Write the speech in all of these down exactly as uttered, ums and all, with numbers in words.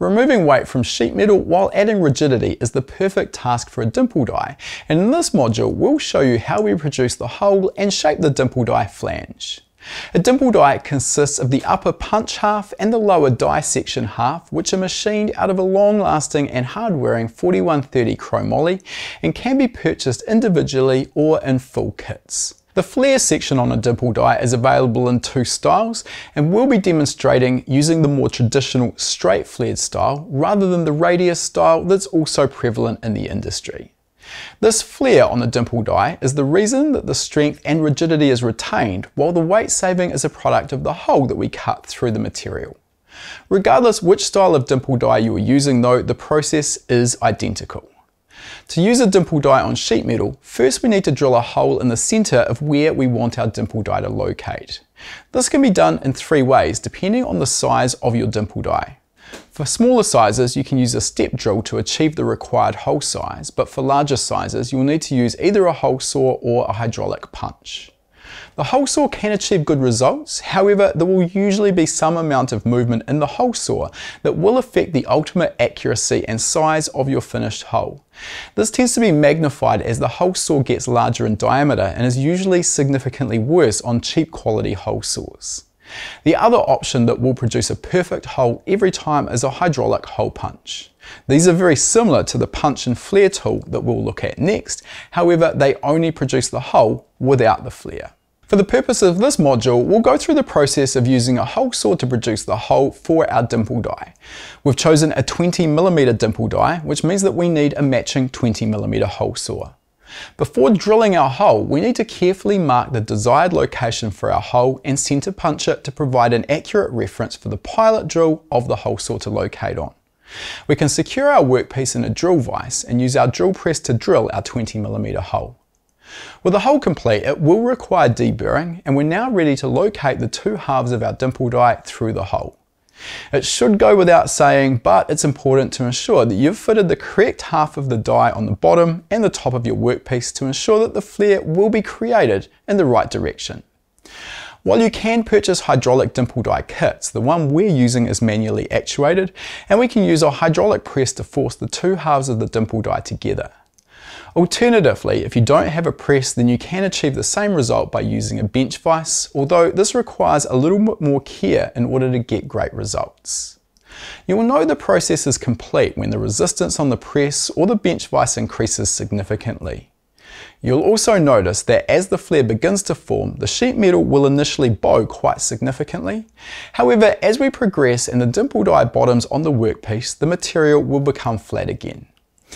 Removing weight from sheet metal while adding rigidity is the perfect task for a dimple die, and in this module we'll show you how we produce the hole and shape the dimple die flange. A dimple die consists of the upper punch half and the lower die section half, which are machined out of a long-lasting and hard-wearing forty-one thirty chromoly and can be purchased individually or in full kits. The flare section on a dimple die is available in two styles, and we'll be demonstrating using the more traditional straight flared style rather than the radius style that's also prevalent in the industry. This flare on the dimple die is the reason that the strength and rigidity is retained, while the weight saving is a product of the hole that we cut through the material. Regardless which style of dimple die you are using though, the process is identical. To use a dimple die on sheet metal, first we need to drill a hole in the center of where we want our dimple die to locate. This can be done in three ways depending on the size of your dimple die. For smaller sizes you can use a step drill to achieve the required hole size, but for larger sizes you'll need to use either a hole saw or a hydraulic punch. The hole saw can achieve good results, however there will usually be some amount of movement in the hole saw that will affect the ultimate accuracy and size of your finished hole. This tends to be magnified as the hole saw gets larger in diameter and is usually significantly worse on cheap quality hole saws. The other option that will produce a perfect hole every time is a hydraulic hole punch. These are very similar to the punch and flare tool that we'll look at next, however they only produce the hole without the flare. For the purpose of this module, we'll go through the process of using a hole saw to produce the hole for our dimple die. We've chosen a twenty millimeter dimple die, which means that we need a matching twenty millimeter hole saw. Before drilling our hole, we need to carefully mark the desired location for our hole and center punch it to provide an accurate reference for the pilot drill of the hole saw to locate on. We can secure our workpiece in a drill vise and use our drill press to drill our twenty millimeter hole. With the hole complete, it will require deburring, and we're now ready to locate the two halves of our dimple die through the hole. It should go without saying, but it's important to ensure that you've fitted the correct half of the die on the bottom and the top of your workpiece to ensure that the flare will be created in the right direction. While you can purchase hydraulic dimple die kits, the one we're using is manually actuated, and we can use a hydraulic press to force the two halves of the dimple die together. Alternatively, if you don't have a press, then you can achieve the same result by using a bench vise, although this requires a little bit more care in order to get great results. You will know the process is complete when the resistance on the press or the bench vise increases significantly. You'll also notice that as the flare begins to form, the sheet metal will initially bow quite significantly. However, as we progress and the dimple die bottoms on the workpiece, the material will become flat again.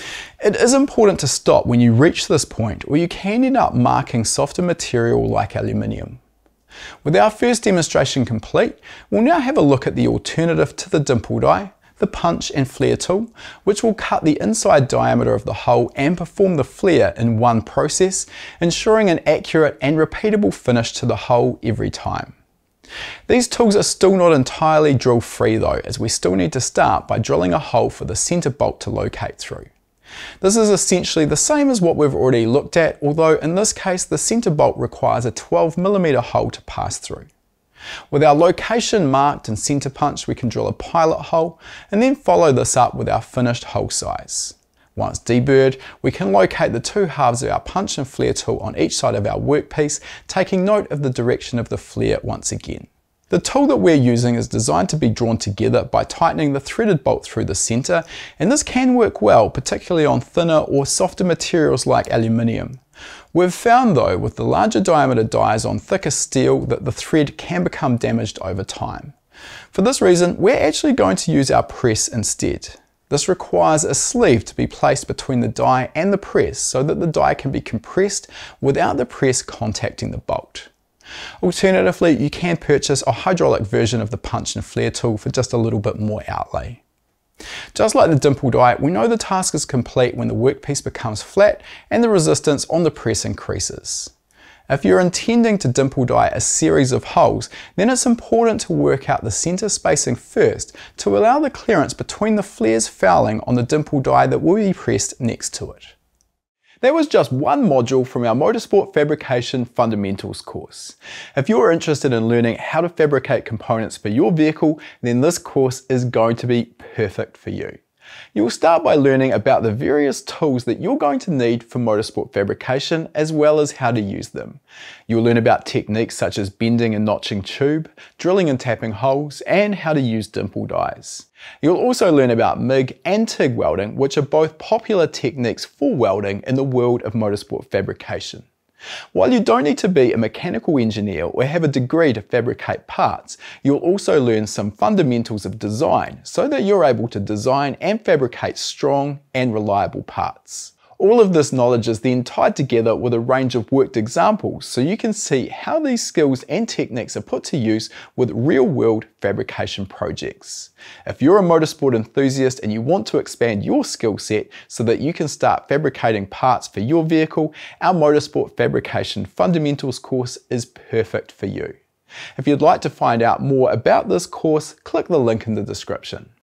It is important to stop when you reach this point, or you can end up marking softer material like aluminium. With our first demonstration complete, we'll now have a look at the alternative to the dimple die, the punch and flare tool, which will cut the inside diameter of the hole and perform the flare in one process, ensuring an accurate and repeatable finish to the hole every time. These tools are still not entirely drill free though, as we still need to start by drilling a hole for the center bolt to locate through. This is essentially the same as what we've already looked at, although in this case the center bolt requires a twelve millimeter hole to pass through. With our location marked and center punched, we can drill a pilot hole and then follow this up with our finished hole size. Once deburred, we can locate the two halves of our punch and flare tool on each side of our workpiece, taking note of the direction of the flare once again. The tool that we're using is designed to be drawn together by tightening the threaded bolt through the center, and this can work well, particularly on thinner or softer materials like aluminium. We've found though, with the larger diameter dies on thicker steel, that the thread can become damaged over time. For this reason, we're actually going to use our press instead. This requires a sleeve to be placed between the die and the press so that the die can be compressed without the press contacting the bolt. Alternatively, you can purchase a hydraulic version of the punch and flare tool for just a little bit more outlay. Just like the dimple die, we know the task is complete when the workpiece becomes flat and the resistance on the press increases. If you're intending to dimple die a series of holes, then it's important to work out the center spacing first to allow the clearance between the flares fouling on the dimple die that will be pressed next to it. That was just one module from our Motorsport Fabrication Fundamentals course. If you're interested in learning how to fabricate components for your vehicle, then this course is going to be perfect for you. You'll start by learning about the various tools that you're going to need for motorsport fabrication, as well as how to use them. You'll learn about techniques such as bending and notching tube, drilling and tapping holes, and how to use dimple dies. You'll also learn about M I G and TIG welding, which are both popular techniques for welding in the world of motorsport fabrication. While you don't need to be a mechanical engineer or have a degree to fabricate parts, you'll also learn some fundamentals of design so that you're able to design and fabricate strong and reliable parts. All of this knowledge is then tied together with a range of worked examples so you can see how these skills and techniques are put to use with real-world fabrication projects. If you're a motorsport enthusiast and you want to expand your skill set so that you can start fabricating parts for your vehicle, our Motorsport Fabrication Fundamentals course is perfect for you. If you'd like to find out more about this course, click the link in the description.